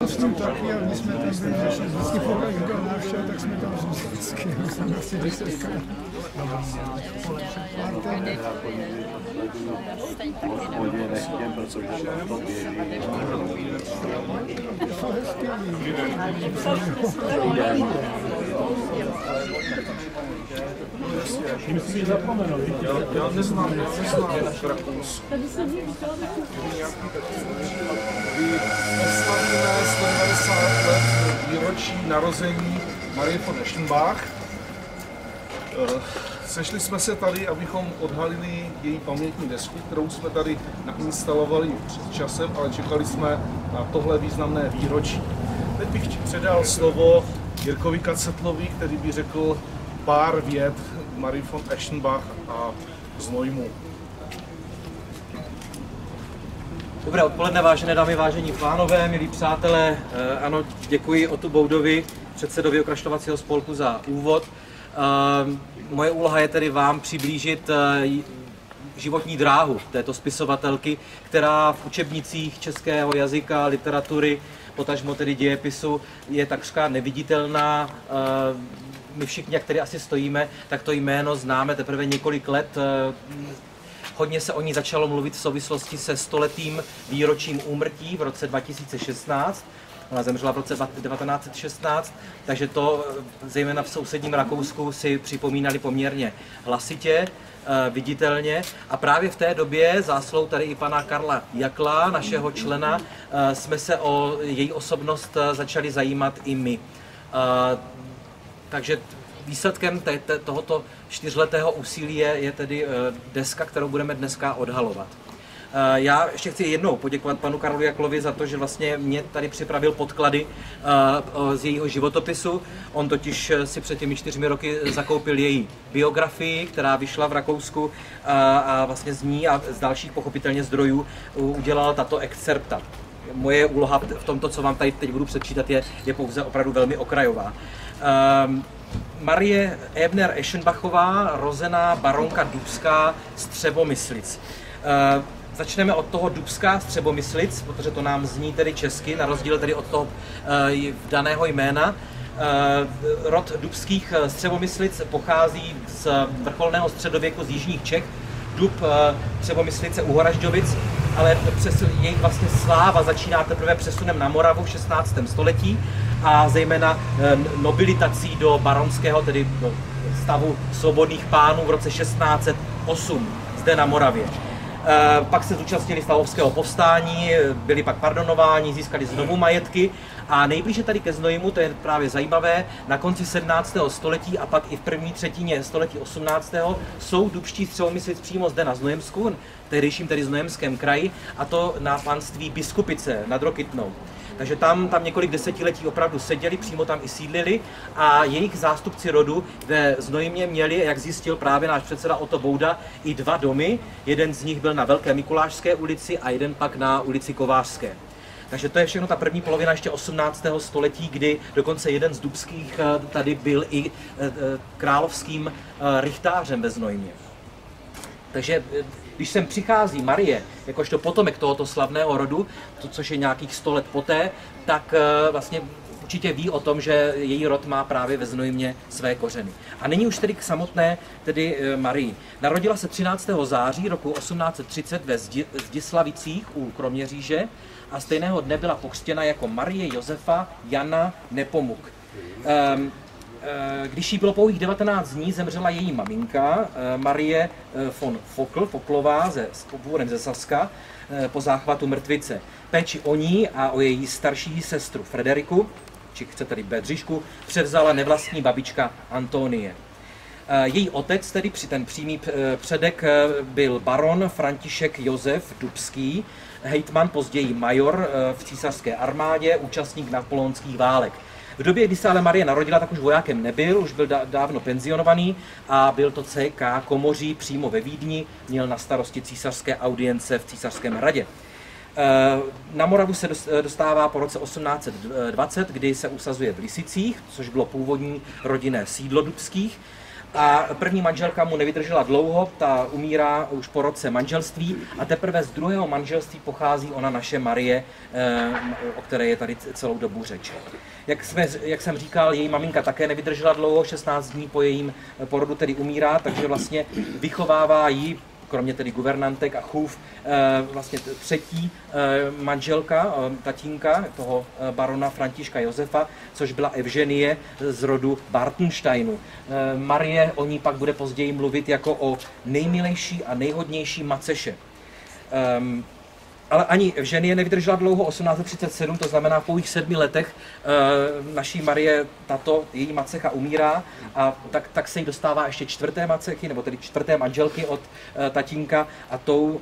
Kostým taky, a my jsme tam byli, že vždycky pokud byl návštěv, tak jsme tam vždycky, jsem asi 10krát. Já neznám Rakous. Oslavíme 190 let výročí narození Marie von Eschenbach. Sešli jsme se tady, abychom odhalili její pamětní desku, kterou jsme tady nainstalovali před časem, ale čekali jsme na tohle významné výročí. Teď bych předal slovo Jirkovi Kacetlovi, který by řekl pár vět Marie von Eschenbach a Znojmu. Dobré odpoledne, vážené dámy, vážení pánové, milí přátelé. Ano, děkuji Otu Boudovi, předsedovi okrašlovacího spolku, za úvod. Moje úloha je tedy vám přiblížit životní dráhu této spisovatelky, která v učebnicích českého jazyka, literatury, potažmo tedy dějepisu, je takřka neviditelná. My všichni, jak tady asi stojíme, tak to jméno známe teprve několik let. Hodně se o ní začalo mluvit v souvislosti se 100letým výročím úmrtí v roce 2016. Ona zemřela v roce 1916, takže to zejména v sousedním Rakousku si připomínali poměrně hlasitě, viditelně. A právě v té době, záslou tady i pana Karla Jakla, našeho člena, jsme se o její osobnost začali zajímat i my. Takže výsledkem tohoto 4letého úsilí je tedy deska, kterou budeme dneska odhalovat. Já ještě chci jednou poděkovat panu Karlu Jaklovi za to, že vlastně mě tady připravil podklady z jejího životopisu. On totiž si před těmi 4 roky zakoupil její biografii, která vyšla v Rakousku, a vlastně z ní a z dalších pochopitelně zdrojů udělal tato excerpta. Moje úloha v tomto, co vám tady teď budu předčítat, je pouze opravdu velmi okrajová. Marie Ebner Eschenbachová, rozená baronka Dubská z Třebomyslic. Začneme od toho Dubská z Třebomyslic, protože to nám zní tedy česky, na rozdíl tedy od toho daného jména. Rod Dubských z Třebomyslic pochází z vrcholného středověku z jižních Čech. Dub Třebomyslice u Horažďovic, ale přes jejich vlastně sláva začíná teprve přesunem na Moravu v 16. století a zejména nobilitací do baronského, tedy do stavu svobodných pánů v roce 1608 zde na Moravě. Pak se zúčastnili stavovského povstání, byli pak pardonováni, získali znovu majetky a nejblíže tady ke Znojmu, to je právě zajímavé, na konci 17. století a pak i v první třetině století 18. jsou dubští z Třebomyslic přímo zde na Znojemsku, tehdejším tedy Znojemském kraji, a to na panství Biskupice nad Rokytnou. Takže tam několik desetiletí opravdu seděli, přímo tam i sídlili a jejich zástupci rodu ve Znojmě měli, jak zjistil právě náš předseda Oto Bouda, i 2 domy. Jeden z nich byl na Velké Mikulášské ulici a jeden pak na ulici Kovářské. Takže to je všechno ta první polovina ještě 18. století, kdy dokonce jeden z Dubských tady byl i královským rychtářem ve Znojmě. Takže když sem přichází Marie, jakožto potomek tohoto slavného rodu, což je nějakých 100 let poté, tak vlastně určitě ví o tom, že její rod má právě ve Znojmě své kořeny. A nyní už tedy k samotné tedy Marii. Narodila se 13. září roku 1830 ve Zdislavicích u Kroměříže a stejného dne byla pokřtěna jako Marie Josefa Jana Nepomuk. Když jí bylo pouhých 19 dní, zemřela její maminka, Marie von Foklová, původem ze Saska, po záchvatu mrtvice. Péči o ní a o její starší sestru Frederiku, či chcete-li Bedřišku, převzala nevlastní babička Antonie. Její otec, tedy ten přímý předek, byl baron František Josef Dubský, hejtman, později major v císařské armádě, účastník napoleonských válek. V době, kdy se ale Marie narodila, tak už vojákem nebyl, už byl dávno penzionovaný a byl to CK komoří přímo ve Vídni, měl na starosti císařské audience v Císařském hradě. Na Moravu se dostává po roce 1820, kdy se usazuje v Lisicích, což bylo původní rodinné sídlo Dubských. A první manželka mu nevydržela dlouho, ta umírá už po roce manželství a teprve z druhého manželství pochází ona naše Marie, o které je tady celou dobu řeč. Jak jsem říkal, její maminka také nevydržela dlouho, 16 dní po jejím porodu tedy umírá, takže vlastně vychovává ji, kromě tedy guvernantek a chův, vlastně třetí manželka, tatínka toho barona Františka Josefa, což byla Evženie z rodu Bartensteinu. Marie o ní pak bude později mluvit jako o nejmilejší a nejhodnější maceše. Ale ani Evženie nevydržela dlouho, 1837, to znamená po pouhých 7 letech naší Marie, její macecha umírá a tak se jí dostává ještě čtvrté macechy, nebo tedy čtvrté manželky od tatínka a tou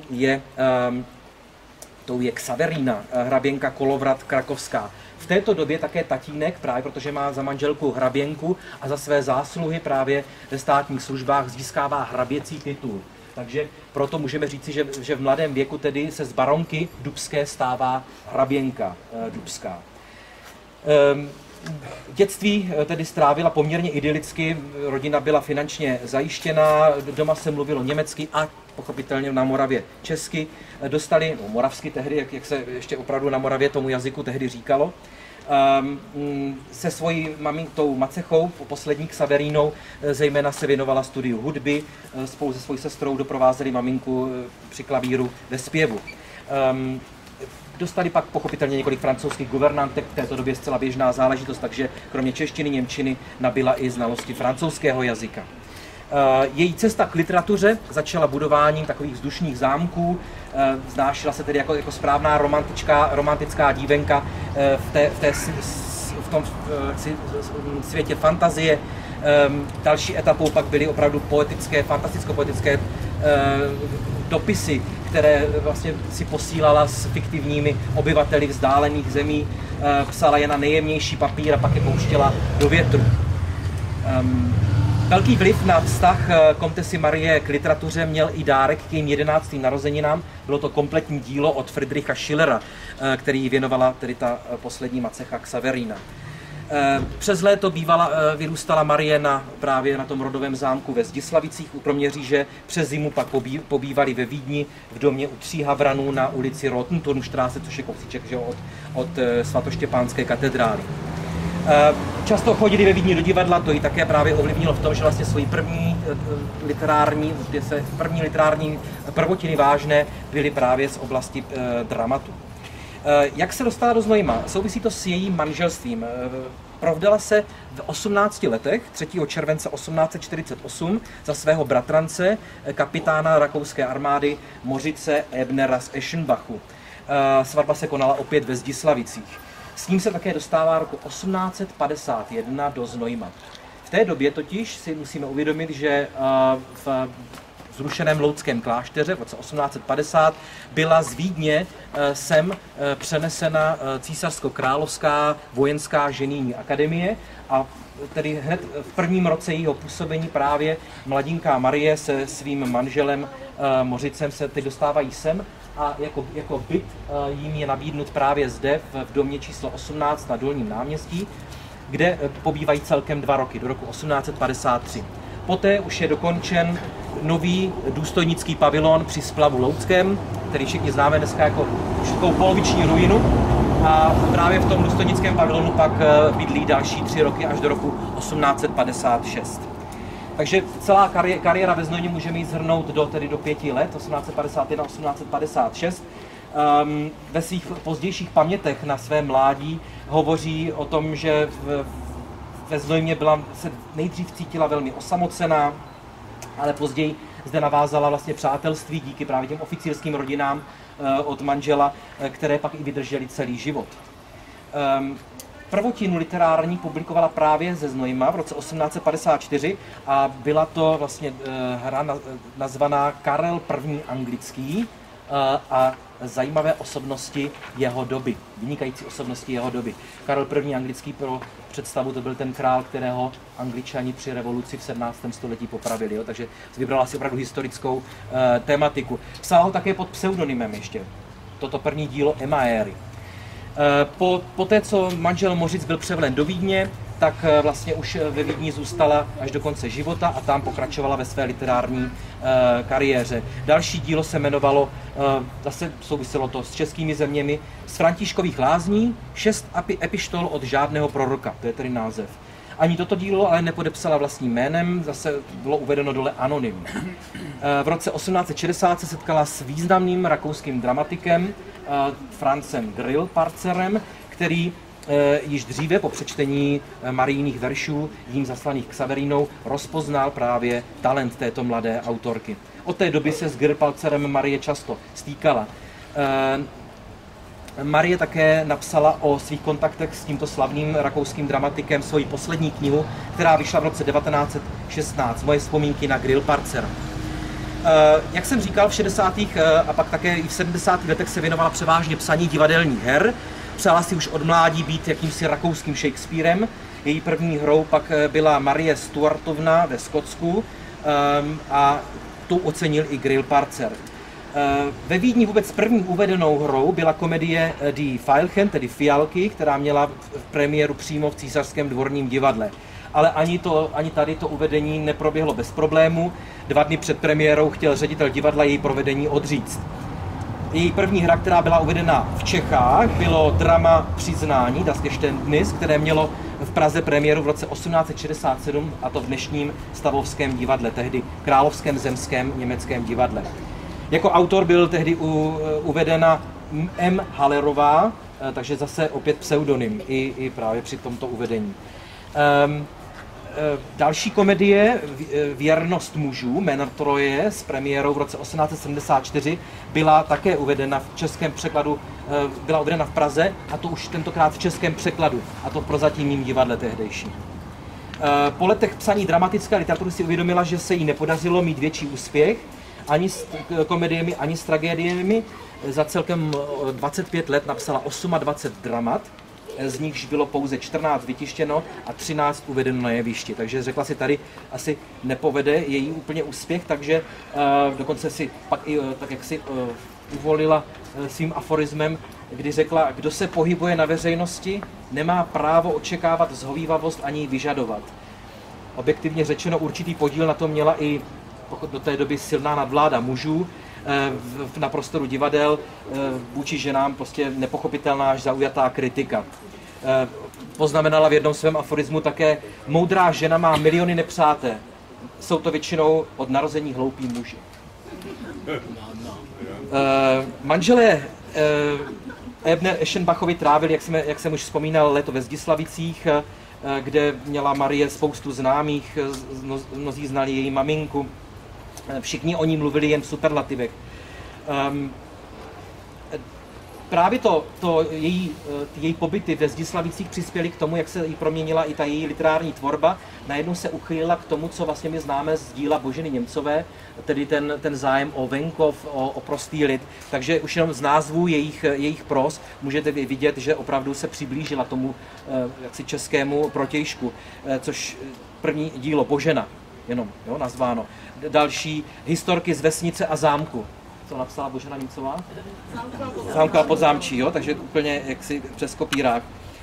je Xaverína, hraběnka Kolovrat Krakovská. V této době také tatínek, právě protože má za manželku hraběnku a za své zásluhy právě ve státních službách získává hraběcí titul. Takže proto můžeme říci, že v mladém věku tedy se z baronky Dubské stává hraběnka Dubská. Dětství tedy strávila poměrně idylicky, rodina byla finančně zajištěná, doma se mluvilo německy a pochopitelně na Moravě česky. Dostali, moravsky tehdy, jak se ještě opravdu na Moravě tomu jazyku tehdy říkalo, se svojí maminkou macechou, poslední Xaverínou, zejména se věnovala studiu hudby, spolu se svojí sestrou doprovázeli maminku při klavíru ve zpěvu. Dostali pak pochopitelně několik francouzských guvernantek, v této době zcela běžná záležitost, takže kromě češtiny, němčiny nabyla i znalosti francouzského jazyka. Její cesta k literatuře začala budováním takových vzdušných zámků, znášela se tedy jako správná romantická dívenka v tom světě fantazie. Další etapou pak byly opravdu fantasticko-poetické dopisy, které vlastně si posílala s fiktivními obyvateli vzdálených zemí, psala je na nejjemnější papír a pak je pouštěla do větru. Velký vliv na vztah komtesy Marie k literatuře měl i dárek k jejím 11. narozeninám. Bylo to kompletní dílo od Friedricha Schillera, který věnovala tedy ta poslední macecha Xaverína. Přes léto vyrůstala Marie právě na tom rodovém zámku ve Zdislavicích u Kroměříže, přes zimu pak pobývali ve Vídni v domě u 3 havranů na ulici Rotenturmstraße, což je kousíček od svatoštěpánské katedrály. Často chodili ve Vídni do divadla, to ji také právě ovlivnilo v tom, že vlastně svoji první literární prvotiny vážné byly právě z oblasti dramatu. Jak se dostala do Znojma? Souvisí to s jejím manželstvím. Provdala se v 18 letech, 3. července 1848, za svého bratrance, kapitána rakouské armády Mořice Ebnera z Eschenbachu. Svatba se konala opět ve Zdislavicích. S ním se také dostává roku 1851 do Znojma. V té době totiž si musíme uvědomit, že v zrušeném Loudském klášteře v roce 1850 byla z Vídně sem přenesena císařsko-královská vojenská ženijní akademie a tedy hned v prvním roce jejího působení právě mladinká Marie se svým manželem Mořicem se teď dostávají sem a jako byt jim je nabídnut právě zde v domě číslo 18 na Dolním náměstí, kde pobývají celkem 2 roky, do roku 1853. Poté už je dokončen nový důstojnický pavilon při splavu Loudském, který všichni známe dneska jako takovou poloviční ruinu. A právě v tom důstojnickém pavilonu pak bydlí další 3 roky až do roku 1856. Takže celá kariéra ve Znojmě můžeme jít shrnout do 5 let, 1851-1856. Ve svých pozdějších pamětech na své mládí hovoří o tom, že ve Znojmě se nejdřív cítila velmi osamocená, ale později zde navázala vlastně přátelství díky právě těm oficírským rodinám od manžela, které pak i vydržely celý život. Prvotinu literární publikovala právě ze Znojma v roce 1854 a byla to vlastně hra nazvaná Karel I. Anglický a zajímavé osobnosti jeho doby, vynikající osobnosti jeho doby. Karel I. Anglický, pro představu, to byl ten král, kterého Angličani při revoluci v 17. století popravili, jo? Takže vybrala si opravdu historickou tematiku. Psala ho také pod pseudonymem ještě, toto první dílo Emaéry. Poté, co manžel Mořic byl převelen do Vídně, tak vlastně už ve Vídni zůstala až do konce života a tam pokračovala ve své literární kariéře. Další dílo se jmenovalo, zase souviselo to s českými zeměmi, z Františkových lázní 6 epištol od žádného proroka, to je tedy název. Ani toto dílo ale nepodepsala vlastním jménem, zase bylo uvedeno dole anonym. V roce 1860 se setkala s významným rakouským dramatikem Franzem Grillparzerem, který již dříve po přečtení Marijných veršů jím zaslaných Xaverinou rozpoznal právě talent této mladé autorky. Od té doby se s Grillparzerem Marie často stýkala. Marie také napsala o svých kontaktech s tímto slavným rakouským dramatikem svoji poslední knihu, která vyšla v roce 1916, Moje vzpomínky na Grillparzera. Jak jsem říkal, v 60. a pak také i v 70. letech se věnovala převážně psaní divadelních her. Přála si už od mládí být jakýmsi rakouským Shakespearem. Její první hrou pak byla Marie Stuartovna ve Skotsku a tu ocenil i Grillparzer. Ve Vídni vůbec první uvedenou hrou byla komedie Die Veilchen, tedy Fialky, která měla premiéru přímo v Císařském dvorním divadle. Ale ani tady to uvedení neproběhlo bez problému. 2 dny před premiérou chtěl ředitel divadla její provedení odříct. Její první hra, která byla uvedena v Čechách, bylo drama Přiznání, Das Geständnis, které mělo v Praze premiéru v roce 1867, a to v dnešním Stavovském divadle, tehdy Královském zemském německém divadle. Jako autor byl tehdy uvedena M. Hallerová, takže zase opět pseudonym i právě při tomto uvedení. Další komedie, Věrnost mužů, Männer Treue, s premiérou v roce 1874, byla také uvedena v českém překladu, byla uvedena v Praze, a to už tentokrát v českém překladu, a to v Prozatímním divadle tehdejší. Po letech psaní dramatické literatury si uvědomila, že se jí nepodařilo mít větší úspěch ani s komediemi, ani s tragédiemi. Za celkem 25 let napsala 28 dramat, z nichž bylo pouze 14 vytištěno a 13 uvedeno na jevišti. Takže řekla si, tady asi nepovede její úplně úspěch, takže dokonce si pak i tak jak si uvolila svým aforismem, kdy řekla, kdo se pohybuje na veřejnosti, nemá právo očekávat zhovívavost ani vyžadovat. Objektivně řečeno, určitý podíl na to měla i do té doby silná nadvláda mužů na prostoru divadel, vůči ženám prostě nepochopitelná až zaujatá kritika. Poznamenala v jednom svém aforismu také, moudrá žena má miliony nepřátel, jsou to většinou od narození hloupí muži. Manželé Ebner Eschenbachovi trávili, jak jsem už vzpomínal, léto ve Zdislavicích, kde měla Marie spoustu známých, mnozí znali její maminku. Všichni o ní mluvili jen v superlativech. Právě její pobyty ve Zdislavicích přispěly k tomu, jak se jí proměnila i ta její literární tvorba. Najednou se uchylila k tomu, co vlastně my známe z díla Boženy Němcové, tedy ten zájem o venkov, o prostý lid. Takže už jenom z názvů jejich pros můžete vidět, že opravdu se přiblížila tomu jaksi českému protějšku, což první dílo Božena, jenom nazváno. Další historky z vesnice a zámku. Co napsala Božena Němcová? Zámka a Podzámčí, jo? Takže úplně jaksi přes kopírák.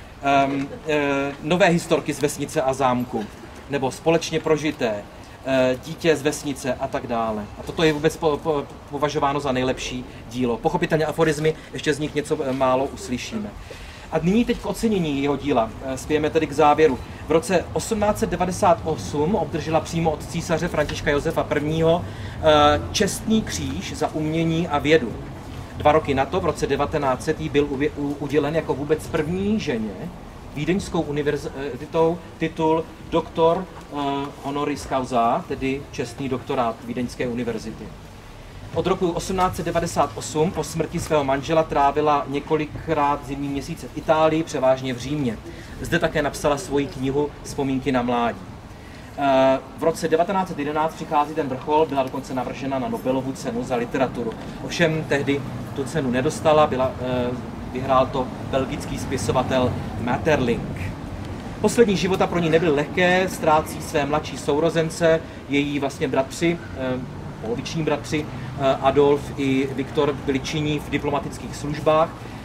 Nové historky z vesnice a zámku, nebo Společně prožité, Dítě z vesnice a tak dále. A toto je vůbec považováno za nejlepší dílo. Pochopitelně aforismy, ještě z nich něco málo uslyšíme. A nyní teď k ocenění jeho díla. Spějeme tedy k závěru. V roce 1898 obdržela přímo od císaře Františka Josefa I. Čestný kříž za umění a vědu. 2 roky na to, v roce 1900, byl udělen jako vůbec první ženě Vídeňskou univerzitou titul doktor honoris causa, tedy čestný doktorát Vídeňské univerzity. Od roku 1898 po smrti svého manžela trávila několikrát zimní měsíce v Itálii, převážně v Římě. Zde také napsala svoji knihu Vzpomínky na mládí. V roce 1911 přichází ten vrchol, byla dokonce navržena na Nobelovu cenu za literaturu. Ovšem tehdy tu cenu nedostala, vyhrál to belgický spisovatel Maeterlinck. Poslední života pro ní nebyly lehké, ztrácí své mladší sourozence, její vlastně bratři, poloviční bratři, Adolf i Viktor byli činní v diplomatických službách.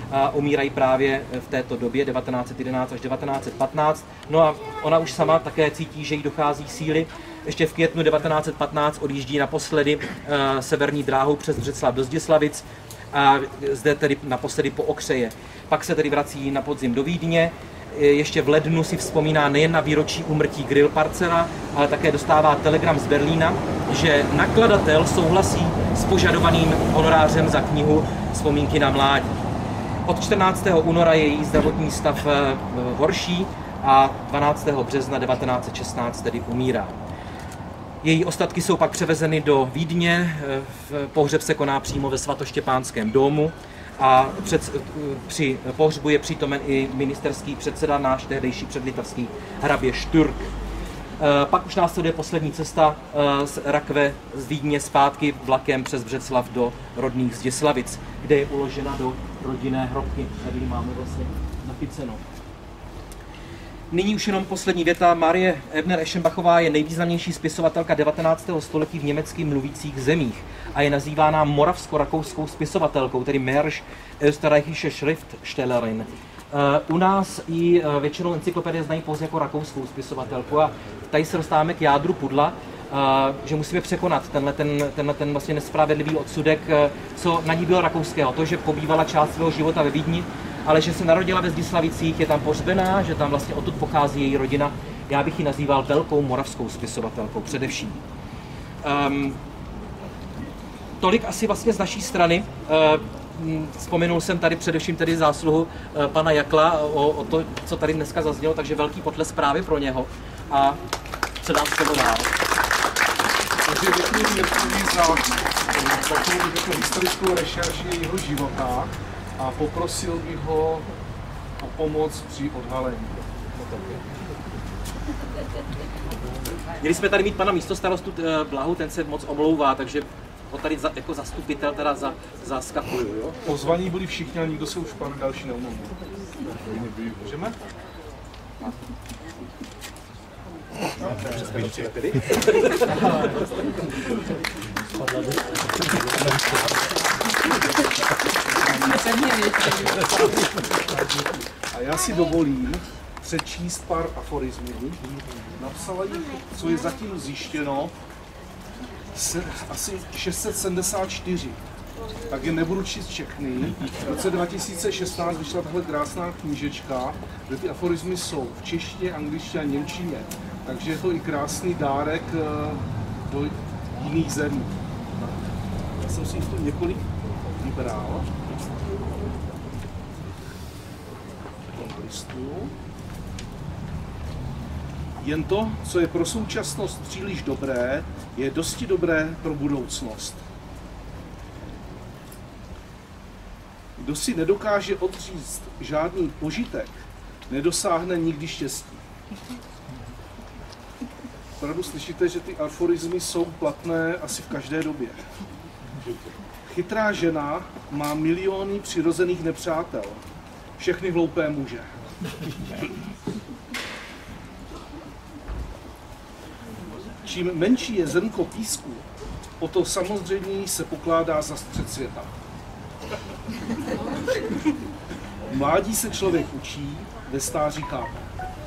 a umírají právě v této době 1911 až 1915. No a ona už sama také cítí, že jí dochází síly. Ještě v květnu 1915 odjíždí naposledy severní dráhou přes Břeclav do Zdislavic a zde tedy naposledy po Okřeje. Pak se tedy vrací na podzim do Vídně. Ještě v lednu si vzpomíná nejen na výročí úmrtí Grillparcela, ale také dostává telegram z Berlína, že nakladatel souhlasí s požadovaným honorářem za knihu Vzpomínky na mládí. Od 14. února je její zdravotní stav horší a 12. března 1916 tedy umírá. Její ostatky jsou pak převezeny do Vídně, pohřeb se koná přímo ve svatoštěpánském domu a při pohřbu je přítomen i ministerský předseda, náš tehdejší předlitavský hrabě Štürk. Pak už následuje poslední cesta z Rakve z Vídně zpátky vlakem přes Břeclav do rodných Zdislavic, kde je uložena do rodinné hrobky. Tady máme vlastně napiceno. Nyní už jenom poslední věta. Marie Ebner-Eschenbachová je nejvýznamnější spisovatelka 19. století v německy mluvících zemích a je nazývána moravsko-rakouskou spisovatelkou, tedy Märsch österreichische Schriftstellerin. U nás i většinou encyklopedie znají pouze jako rakouskou spisovatelku a tady se dostáváme k jádru pudla, že musíme překonat tenhle vlastně nespravedlivý odsudek, co na ní bylo rakouského. To, že pobývala část svého života ve Vídni, ale že se narodila ve Zdislavicích, je tam pohřbená, že tam vlastně odtud pochází její rodina. Já bych ji nazýval velkou moravskou spisovatelkou především. Tolik asi vlastně z naší strany. Vzpomenul jsem tady především tedy zásluhu pana Jakla o to, co tady dneska zaznělo, takže velký potlesk právě pro něho a předám slovo dál. Takže děkuji za takovou historickou rešerši jeho života a poprosil bych ho o pomoc při odhalení. Měli jsme tady mít pana místostarostu Blahu, ten se moc omlouvá, takže ho tady jako zastupitel teda zaskakuju, jo? Pozvaní byli všichni, ale nikdo se už pan další neomlouvá. Můžeme? A já si dovolím přečíst pár aforismů. Napsala jich, co je zatím zjištěno, asi 674. Tak je nebudu číst všechny. V roce 2016 vyšla tahle krásná knížečka, kde ty aforismy jsou v češtině, angličtině a němčině. Takže je to i krásný dárek do jiných zemí. Já jsem si jich tu několik vybral. Jen to, co je pro současnost příliš dobré, je dosti dobré pro budoucnost. Kdo si nedokáže odříct žádný požitek, nedosáhne nikdy štěstí. Opravdu slyšíte, že ty aforismy jsou platné asi v každé době. Chytrá žena má miliony přirozených nepřátel. Všechny hloupé muže. Čím menší je zrnko písku, o to samozřejmě se pokládá za střed světa. V mládí se člověk učí, ve stáří chápe.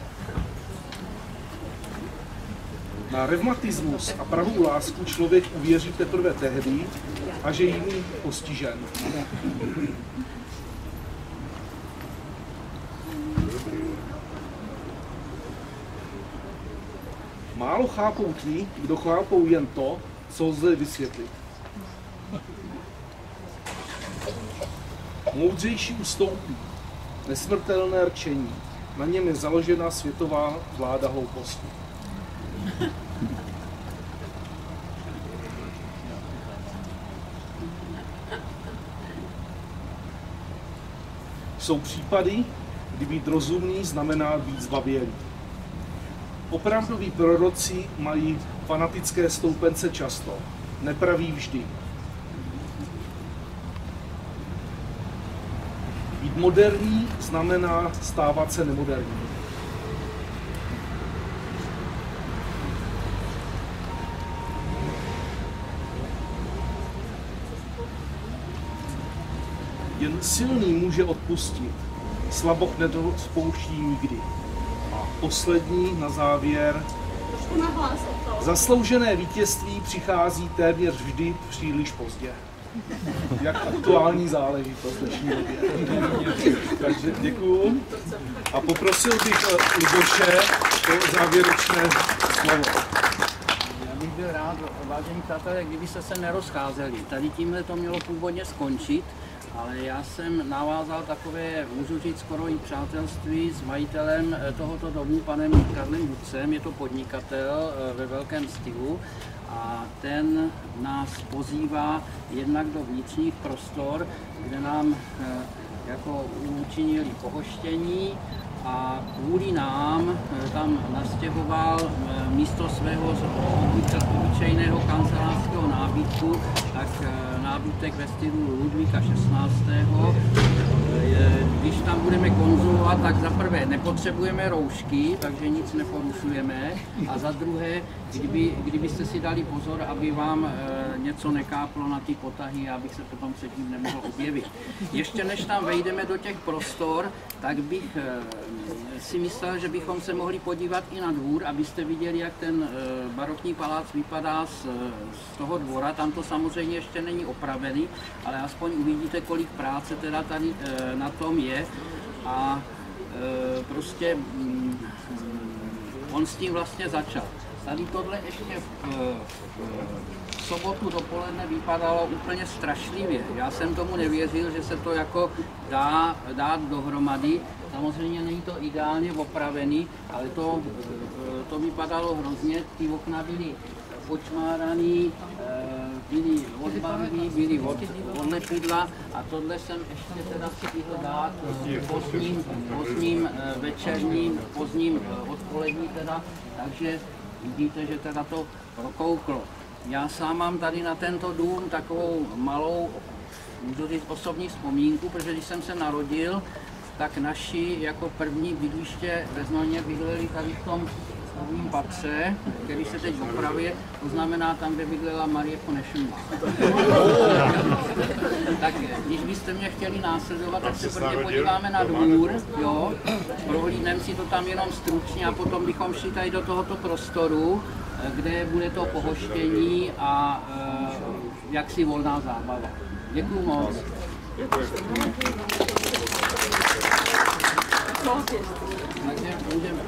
Na revmatismus a pravou lásku člověk uvěří teprve tehdy, až je jiný postižen. Málo chápou ti, kdo chápou jen to, co lze vysvětlit. Moudřejší ustoupí, nesmrtelné rčení, na něm je založena světová vláda hlouposti. Jsou případy, kdy být rozumný znamená být zbabělý. Opravdoví proroci mají fanatické stoupence často, nepraví vždy. Být moderní znamená stávat se nemoderní. Jen silný může odpustit, slaboch nedospouští nikdy. A poslední na závěr. Zasloužené vítězství přichází téměř vždy příliš pozdě. Jak aktuální záležitost v dnešní době. Takže děkuju. A poprosil bych Luboše o závěrečné slovo. Já bych byl rád, vážení přátelé, kdybyste se nerozcházeli. Tady tímhle to mělo původně skončit, ale já jsem navázal takové, můžu říct, skoro i přátelství s majitelem tohoto domu, panem Karlem Ducem. Je to podnikatel ve velkém stylu a ten nás pozývá jednak do vnitřních prostor, kde nám jako učinili pohoštění a kvůli nám tam nastěhoval místo svého obyčejného kancelářského nábytku, tak nábytek ve stylu Ludvíka XVI. Když tam budeme konzumovat, tak za prvé nepotřebujeme roušky, takže nic neporušujeme, a za druhé, kdybyste si dali pozor, aby vám něco nekáplo na ty potahy, abych se potom předtím nemohl objevit. Ještě než tam vejdeme do těch prostor, tak bych si myslel, že bychom se mohli podívat i na dvůr, abyste viděli, jak ten barokní palác vypadá z toho dvora. Tam to samozřejmě ještě není opravený, ale aspoň uvidíte, kolik práce teda tady na tom je. A prostě on s tím vlastně začal. Tady tohle ještě v sobotu dopoledne vypadalo úplně strašlivě. Já jsem tomu nevěřil, že se to jako dá dát dohromady. Samozřejmě není to ideálně opravený, ale to vypadalo hrozně. Ty okna byly počmáraný, byly od barvy, byly od lepidla, a tohle jsem ještě teda stihl dát pozdním večerním, pozdním odpolední teda, takže vidíte, že teda to prokouklo. Já sám mám tady na tento dům takovou malou, můžu říct, osobní vzpomínku, protože když jsem se narodil, tak naši jako první bydliště ve Znojmě bydleli tady v tom stavním patře, který se teď opravuje, to znamená tam, kde bydlela Marie Konešová. Tak když byste mě chtěli následovat, tak se prvně podíváme na dvůr, jo, prohlídneme si to tam jenom stručně a potom bychom šli tady do tohoto prostoru, kde bude to pohoštění a jaksi volná zábava. Děkuju moc. Takže budeme.